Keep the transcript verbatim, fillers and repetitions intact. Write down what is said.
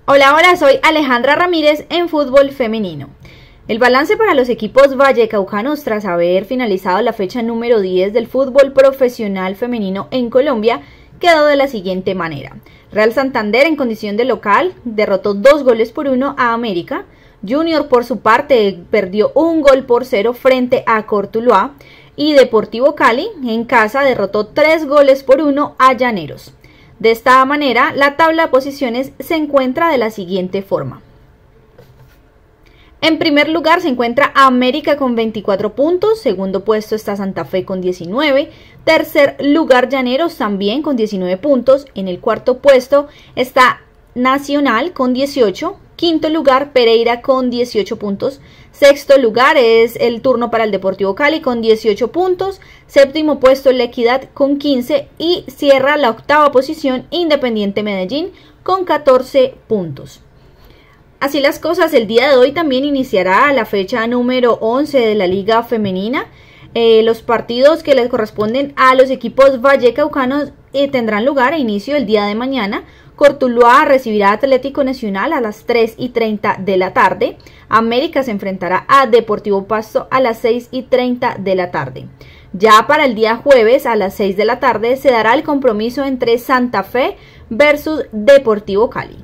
Hola, hola, soy Alejandra Ramírez en Fútbol Femenino. El balance para los equipos vallecaucanos tras haber finalizado la fecha número diez del fútbol profesional femenino en Colombia quedó de la siguiente manera. Real Santander, en condición de local, derrotó dos goles por uno a América. Junior, por su parte, perdió un gol por cero frente a Cortuluá. Y Deportivo Cali, en casa, derrotó tres goles por uno a Llaneros. De esta manera, la tabla de posiciones se encuentra de la siguiente forma. En primer lugar se encuentra América con veinticuatro puntos, segundo puesto está Santa Fe con diecinueve, tercer lugar Llaneros también con diecinueve puntos, en el cuarto puesto está Nacional con dieciocho, quinto lugar Pereira con dieciocho puntos, sexto lugar es el turno para el Deportivo Cali con dieciocho puntos, séptimo puesto La Equidad con quince y cierra la octava posición Independiente Medellín con catorce puntos. Así las cosas, el día de hoy también iniciará la fecha número once de la Liga Femenina. Eh, los partidos que les corresponden a los equipos vallecaucanos eh, tendrán lugar a inicio del día de mañana. Cortuluá recibirá a Atlético Nacional a las tres y treinta de la tarde. América se enfrentará a Deportivo Pasto a las seis y treinta de la tarde. Ya para el día jueves a las seis de la tarde se dará el compromiso entre Santa Fe versus Deportivo Cali.